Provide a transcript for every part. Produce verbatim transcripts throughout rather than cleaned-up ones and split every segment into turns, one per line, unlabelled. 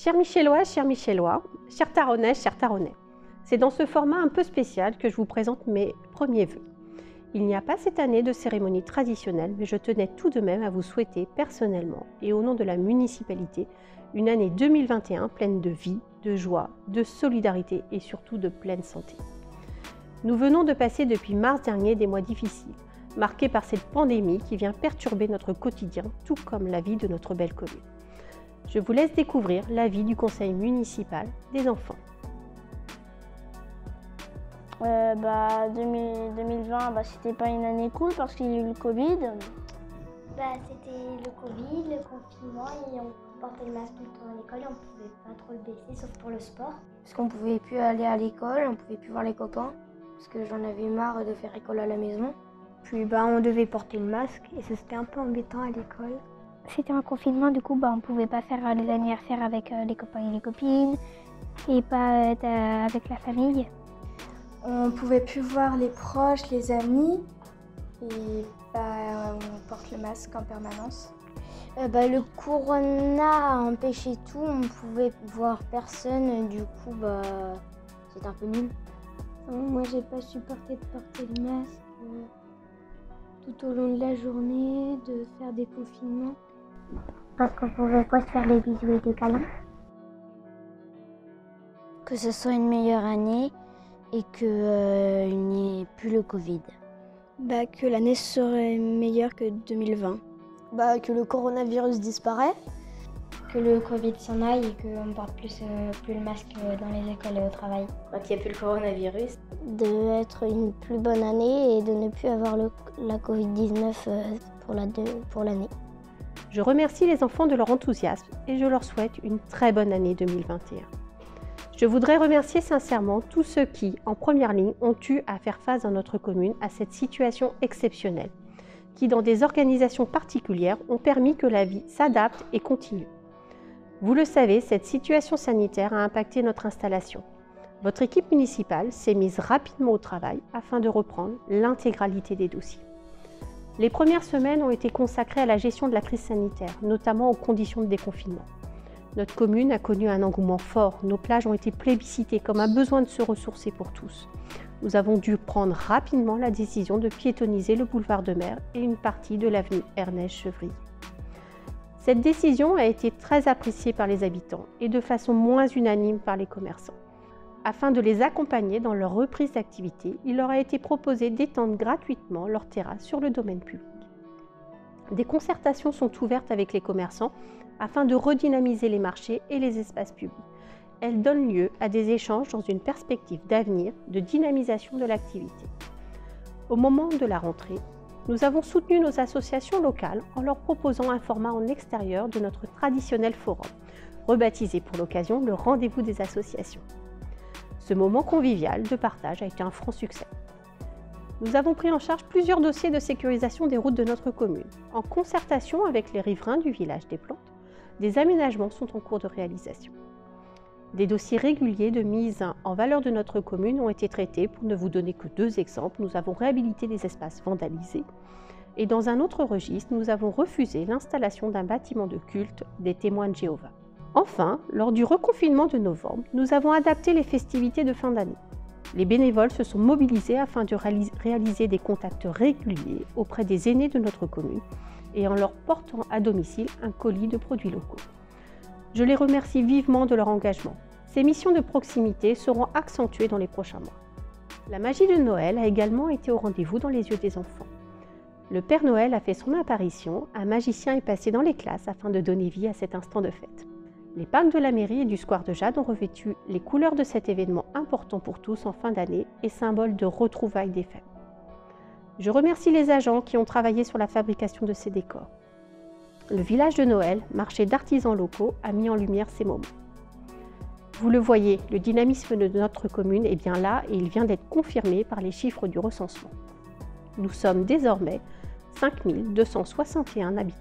Chers Michelloises, chers Michellois, chers Taronnaises, chers Taronnais, c'est dans ce format un peu spécial que je vous présente mes premiers vœux. Il n'y a pas cette année de cérémonie traditionnelle, mais je tenais tout de même à vous souhaiter personnellement et au nom de la municipalité une année deux mille vingt et un pleine de vie, de joie, de solidarité et surtout de pleine santé. Nous venons de passer depuis mars dernier des mois difficiles, marqués par cette pandémie qui vient perturber notre quotidien, tout comme la vie de notre belle commune. Je vous laisse découvrir la vie du conseil municipal des enfants.
Euh, bah, deux mille vingt, bah, c'était pas une année cool parce qu'il y a eu le Covid.
Bah, c'était le Covid, le confinement et on portait le masque tout le temps à l'école et on pouvait pas trop le baisser sauf pour le sport.
Parce qu'on pouvait plus aller à l'école, on pouvait plus voir les copains parce que j'en avais marre de faire école à la maison.
Puis bah, on devait porter le masque et ça c'était un peu embêtant à l'école.
C'était un confinement, du coup bah, on ne pouvait pas faire les anniversaires avec euh, les copains et les copines et pas être euh, avec la famille.
On ne pouvait plus voir les proches, les amis et bah, on porte le masque en permanence.
Euh, bah, le corona a empêché tout, on ne pouvait voir personne, du coup bah, c'était un peu nul.
Moi j'ai pas supporté de porter le masque euh, tout au long de la journée, de faire des confinements.
Parce qu'on pouvait pas se faire les bisous et des câlins.
Que ce soit une meilleure année et qu'il euh, n'y ait plus le Covid.
Bah, que l'année serait meilleure que deux mille vingt.
Bah, que le coronavirus disparaît.
Que le Covid s'en aille et qu'on ne porte plus, euh, plus le masque dans les écoles et au travail.
Bah, qu'il n'y ait plus le coronavirus.
D'être une plus bonne année et de ne plus avoir le, la covid dix-neuf euh, pour la deux, pour l'année.
Je remercie les enfants de leur enthousiasme et je leur souhaite une très bonne année deux mille vingt et un. Je voudrais remercier sincèrement tous ceux qui, en première ligne, ont eu à faire face dans notre commune à cette situation exceptionnelle, qui, dans des organisations particulières, ont permis que la vie s'adapte et continue. Vous le savez, cette situation sanitaire a impacté notre installation. Votre équipe municipale s'est mise rapidement au travail afin de reprendre l'intégralité des dossiers. Les premières semaines ont été consacrées à la gestion de la crise sanitaire, notamment aux conditions de déconfinement. Notre commune a connu un engouement fort, nos plages ont été plébiscitées comme un besoin de se ressourcer pour tous. Nous avons dû prendre rapidement la décision de piétonniser le boulevard de Mer et une partie de l'avenue Ernest Chevrier. Cette décision a été très appréciée par les habitants et de façon moins unanime par les commerçants. Afin de les accompagner dans leur reprise d'activité, il leur a été proposé d'étendre gratuitement leur terrasse sur le domaine public. Des concertations sont ouvertes avec les commerçants afin de redynamiser les marchés et les espaces publics. Elles donnent lieu à des échanges dans une perspective d'avenir, de dynamisation de l'activité. Au moment de la rentrée, nous avons soutenu nos associations locales en leur proposant un format en extérieur de notre traditionnel forum, rebaptisé pour l'occasion le rendez-vous des associations. Ce moment convivial de partage a été un franc succès. Nous avons pris en charge plusieurs dossiers de sécurisation des routes de notre commune. En concertation avec les riverains du village des Plantes, des aménagements sont en cours de réalisation. Des dossiers réguliers de mise en valeur de notre commune ont été traités. Pour ne vous donner que deux exemples, nous avons réhabilité des espaces vandalisés et dans un autre registre, nous avons refusé l'installation d'un bâtiment de culte des témoins de Jéhovah. Enfin, lors du reconfinement de novembre, nous avons adapté les festivités de fin d'année. Les bénévoles se sont mobilisés afin de réaliser des contacts réguliers auprès des aînés de notre commune et en leur portant à domicile un colis de produits locaux. Je les remercie vivement de leur engagement. Ces missions de proximité seront accentuées dans les prochains mois. La magie de Noël a également été au rendez-vous dans les yeux des enfants. Le Père Noël a fait son apparition, un magicien est passé dans les classes afin de donner vie à cet instant de fête. Les parcs de la mairie et du square de Jade ont revêtu les couleurs de cet événement important pour tous en fin d'année et symbole de retrouvailles des familles. Je remercie les agents qui ont travaillé sur la fabrication de ces décors. Le village de Noël, marché d'artisans locaux, a mis en lumière ces moments. Vous le voyez, le dynamisme de notre commune est bien là et il vient d'être confirmé par les chiffres du recensement. Nous sommes désormais cinq mille deux cent soixante et un habitants.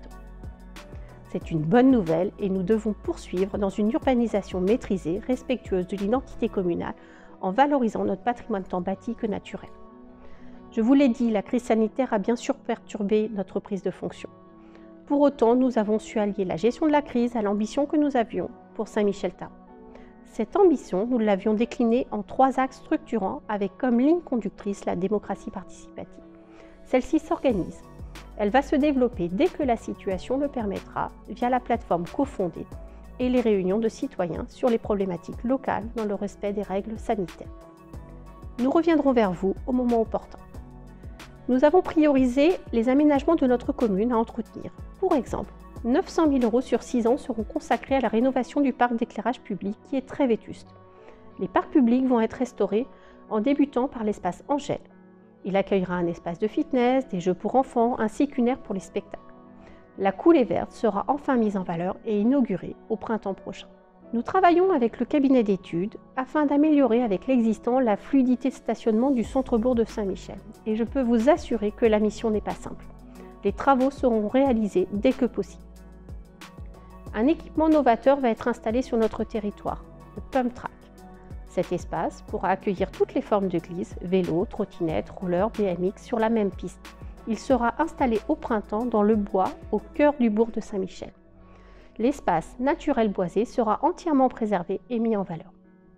C'est une bonne nouvelle et nous devons poursuivre dans une urbanisation maîtrisée, respectueuse de l'identité communale, en valorisant notre patrimoine tant bâti que naturel. Je vous l'ai dit, la crise sanitaire a bien sûr perturbé notre prise de fonction. Pour autant, nous avons su allier la gestion de la crise à l'ambition que nous avions pour Saint-Michel-Tharon. Cette ambition, nous l'avions déclinée en trois axes structurants avec comme ligne conductrice la démocratie participative. Celle-ci s'organise. Elle va se développer dès que la situation le permettra via la plateforme cofondée et les réunions de citoyens sur les problématiques locales dans le respect des règles sanitaires. Nous reviendrons vers vous au moment opportun. Nous avons priorisé les aménagements de notre commune à entretenir. Pour exemple, neuf cent mille euros sur six ans seront consacrés à la rénovation du parc d'éclairage public qui est très vétuste. Les parcs publics vont être restaurés en débutant par l'espace Angèle. Il accueillera un espace de fitness, des jeux pour enfants ainsi qu'une aire pour les spectacles. La coulée verte sera enfin mise en valeur et inaugurée au printemps prochain. Nous travaillons avec le cabinet d'études afin d'améliorer avec l'existant la fluidité de stationnement du centre-bourg de Saint-Michel. Et je peux vous assurer que la mission n'est pas simple. Les travaux seront réalisés dès que possible. Un équipement novateur va être installé sur notre territoire, le Pump Track. Cet espace pourra accueillir toutes les formes de glisse, vélo, trottinette, roller, B M X sur la même piste. Il sera installé au printemps dans le bois au cœur du bourg de Saint-Michel. L'espace naturel boisé sera entièrement préservé et mis en valeur.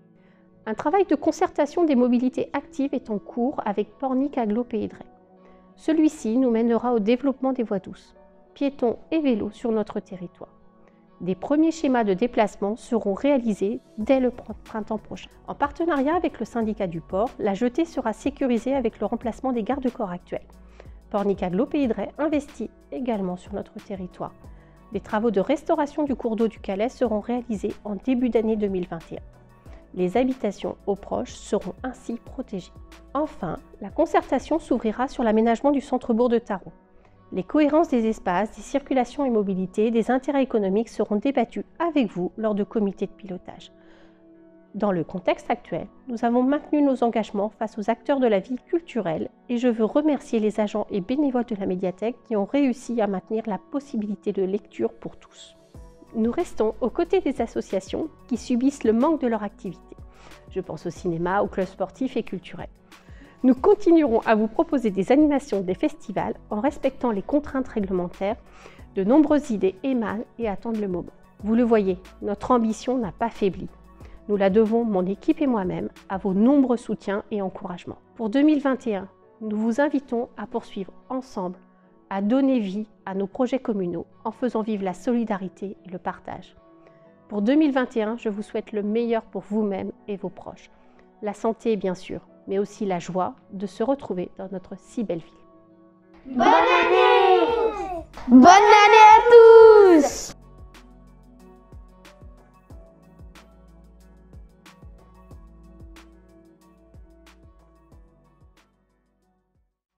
Un travail de concertation des mobilités actives est en cours avec Pornic Agglo Pays de Retz. Celui-ci nous mènera au développement des voies douces, piétons et vélos sur notre territoire. Des premiers schémas de déplacement seront réalisés dès le printemps prochain. En partenariat avec le syndicat du port, la jetée sera sécurisée avec le remplacement des garde-corps actuels. Pornic Agglo Pays de Retz investit également sur notre territoire. Les travaux de restauration du cours d'eau du Calais seront réalisés en début d'année deux mille vingt et un. Les habitations aux proches seront ainsi protégées. Enfin, la concertation s'ouvrira sur l'aménagement du centre-bourg de Tharon. Les cohérences des espaces, des circulations et mobilités, des intérêts économiques seront débattus avec vous lors de comités de pilotage. Dans le contexte actuel, nous avons maintenu nos engagements face aux acteurs de la vie culturelle et je veux remercier les agents et bénévoles de la médiathèque qui ont réussi à maintenir la possibilité de lecture pour tous. Nous restons aux côtés des associations qui subissent le manque de leur activité. Je pense au cinéma, aux clubs sportifs et culturels. Nous continuerons à vous proposer des animations, des festivals en respectant les contraintes réglementaires. De nombreuses idées émanent et attendent le moment. Vous le voyez, notre ambition n'a pas faibli. Nous la devons, mon équipe et moi-même, à vos nombreux soutiens et encouragements. Pour deux mille vingt et un, nous vous invitons à poursuivre ensemble, à donner vie à nos projets communaux en faisant vivre la solidarité et le partage. Pour deux mille vingt et un, je vous souhaite le meilleur pour vous-même et vos proches. La santé, bien sûr, mais aussi la joie de se retrouver dans notre si belle ville.
Bonne année! Bonne année à tous!